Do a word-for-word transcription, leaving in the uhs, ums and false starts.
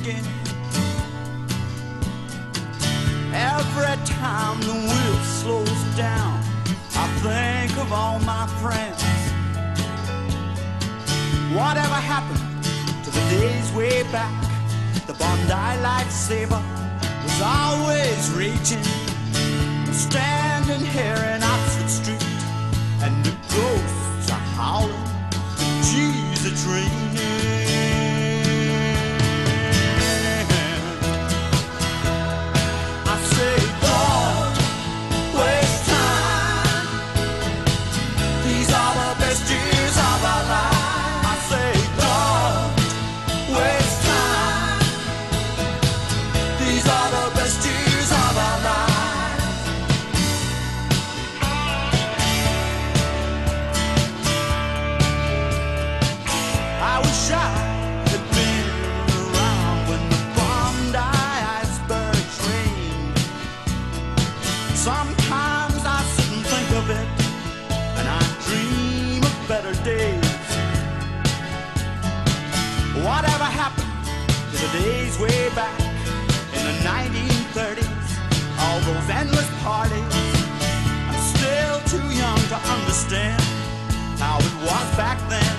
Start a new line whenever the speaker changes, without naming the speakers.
talking. Every time the wheel slows down, I think of all my friends. Whatever happened to the days way back? The Bondi lightsaber was always raging. I'm standing here in Oxford Street, and the ghosts are howling. Geez, it's raining. I say, don't waste time. These are the best years of our lives. I say, don't waste time. These are the best years of our lives. I wish I had been around when the Bondi icebergs rained. Sometimes I sit and think of it, and I dream of better days. Whatever happened to the days way back in the nineteen thirties? All those endless parties. I'm still too young to understand how it was back then.